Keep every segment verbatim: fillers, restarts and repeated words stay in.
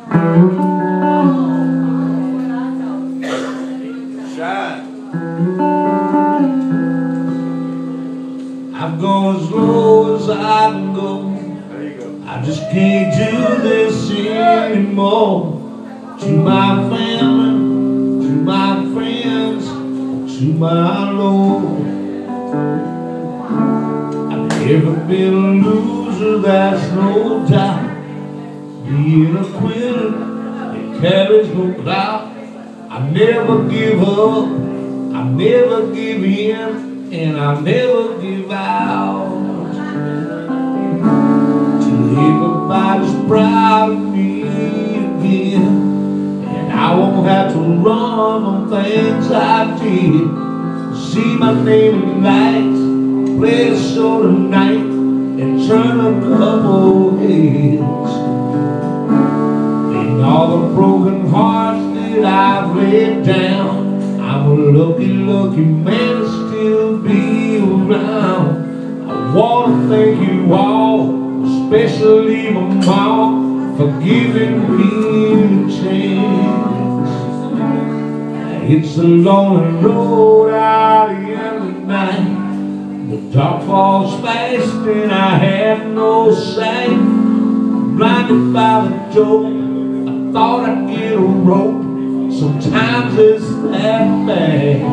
I've gone as low as I can go. There you go. I just can't do this anymore. To my family, to my friends, to my Lord. I've never been a loser, that's no doubt. Being a quitter, it carries no clout. I never give up, I never give in, and I never give out. Till everybody's proud of me again, and I won't have to run on things I did. See my name in lights, play a show tonight, and turn a couple heads. And all the broken hearts that I've laid down, I'm a lucky, lucky man to still be around. I want to thank you all, especially my mom, for giving me a chance. It's a lonely road out here tonight. The dark falls fast and I have no sight. Blinded by the dope, I thought I'd get a rope. Sometimes it's that bad.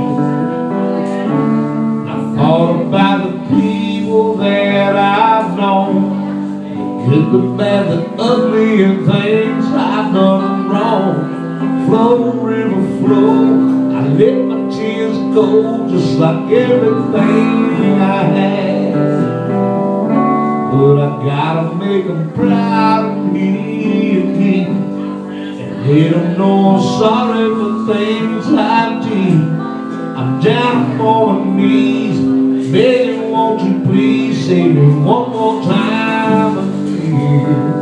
I thought about the people that I've known, the good, the bad, the ugly, and things I've done wrong. Flow, river, flow, I let my tears go, just like everything I had. But I gotta make them proud of me again, and they don't know I'm sorry for things I did. I'm down on my knees, begging, won't you please save me one more time again.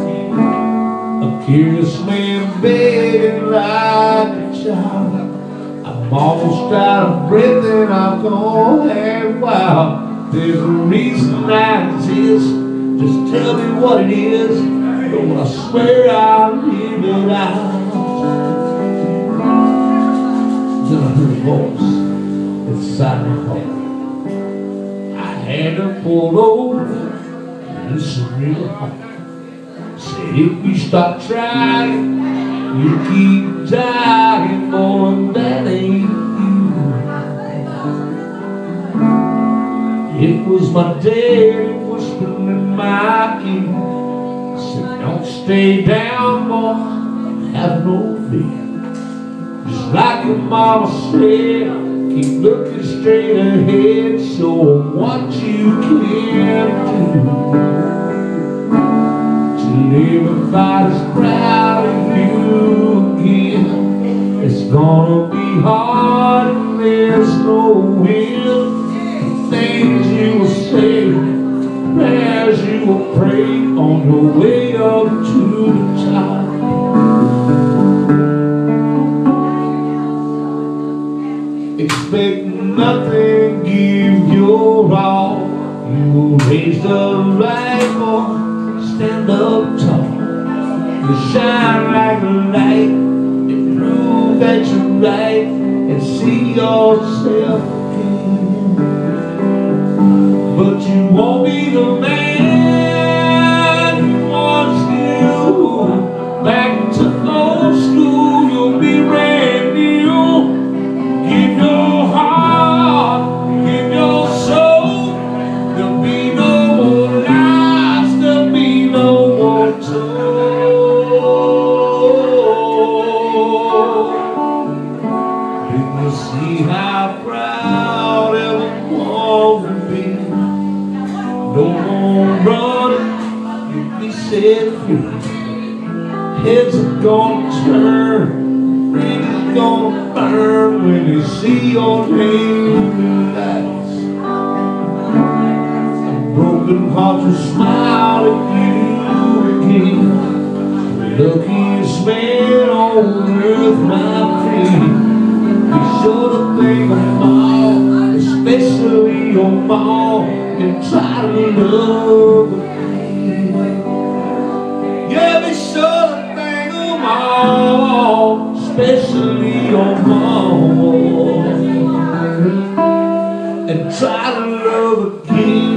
A curious man begging like a child. I'm almost out of breath and I'm gonna have wow. There's a reason I exist, just tell me what it is. Don't I swear I'll leave it out. Then I heard a voice inside my heart. I had her pulled over and listen real hard. Said if you stop trying, you keep dying, boy, and that ain't you. It was my daddy whispering in my ear, said don't stay down, boy, have no fear. Just like your mama said, keep looking straight ahead, show 'em what you can do. Everybody's proud of you again. It's gonna be hard and there's no will. The things you will say, prayers you will pray on your way up to the top. Expect nothing, give your all. You will raise the rifle, stand up tall. You shine like a light, you prove that you're right, and see yourself again. But you won't be the man you once knew. Back to old school, you'll be brand new. Give your heart, give your soul. There'll be no more lies, there'll be no more toll. Didn't you see how proud everyone would be? No more running, you'll be set free. Heads are gonna turn, fingers gonna burn when you see your name in the lights. Broken hearts will smile at you again. Luckiest man on earth, my friend. Be sure to thank them all, especially your mom, and try to love again. Yeah, be sure to thank them all, especially your mama, and try to love again.